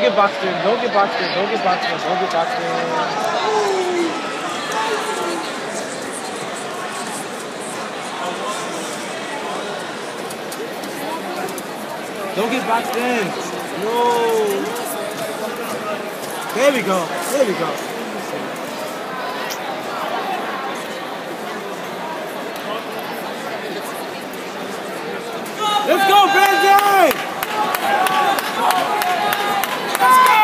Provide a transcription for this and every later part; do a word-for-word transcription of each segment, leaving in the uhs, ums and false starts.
get boxed in. Don't get boxed in. Don't get boxed in. Don't get boxed in. Don't get boxed in. No. There we go. There we go. Let's go, Brandon! Let's go!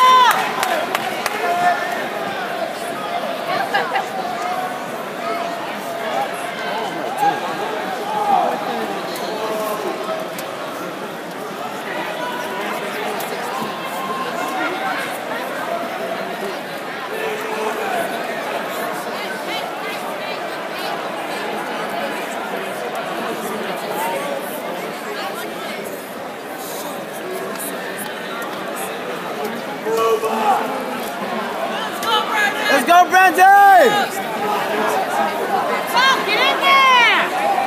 Let's go, Brandon! Oh, get in there!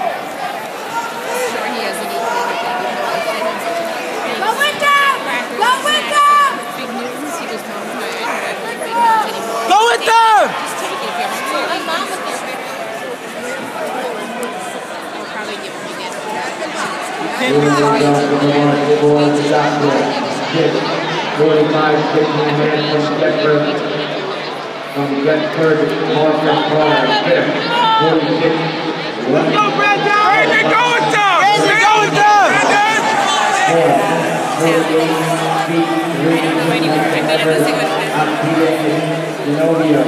Go with them! Go with them! Big news, he just told me I don't like big news anymore. Go with them! Just take it if you want to. Let mom with this. I'll probably give him again. forty-five, fifteen minutes from Bedford. From Bedford, Morgan, Florida, fifth, forty-six. Let's go, Brandon! Brandon, go with them! Brandon, go with them! four, forty-eight, feet, three, Zenobia,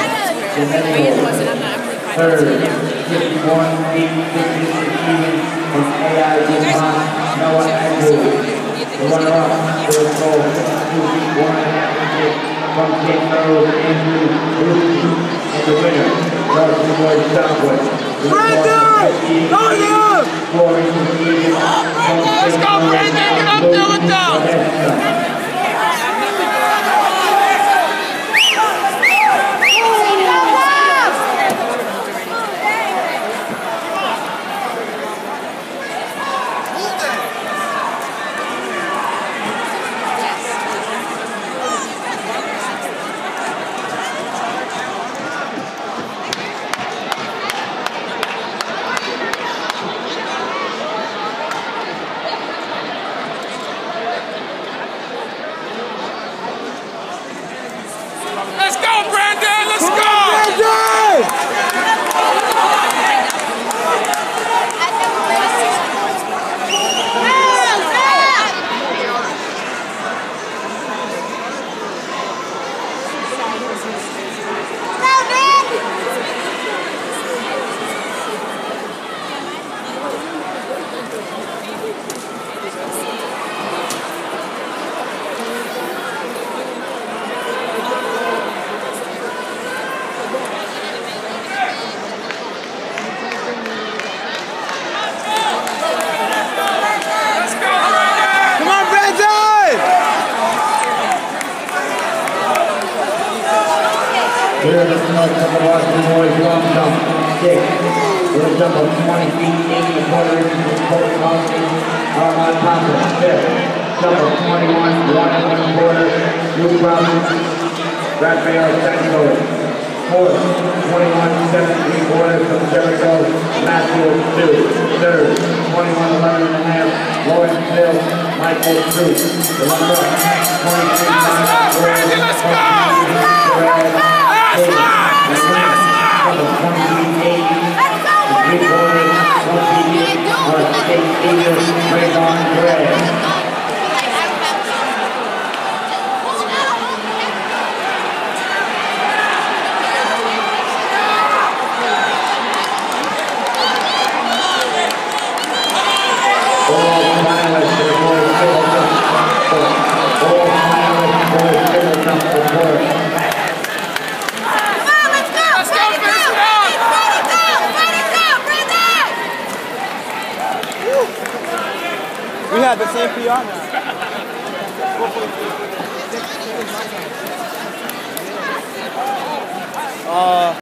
third, fifty-one, feet, fifty, from A I Japan, Noah Andrews. The runner-up for the goal, two feet, one and a half inches. From King Rose, Andrew Bruce, and the winner, Carson Boyd Southwood. Brandon! Go there! Let's go, Brandon! Get up there with them! Let's go, Brandon! Let's go! Brandon! Here is the start of the Loughlin boys long jump. Six. With a jump of twenty feet, eight and a quarter inches from Colt Crossing. Armand Thompson, fifth. Jump of twenty-one, one and one quarter. Luke Robbins. Raphael Sancho. Fourth. twenty-one, seven and three quarters from Jericho. Matthew, two. Third. twenty-one, eleven and a half. Lawrence Hill. Michael Cruz. The runner-up. twenty-six, nine, four. Let's go! Let's go! We have the same P R now. Uh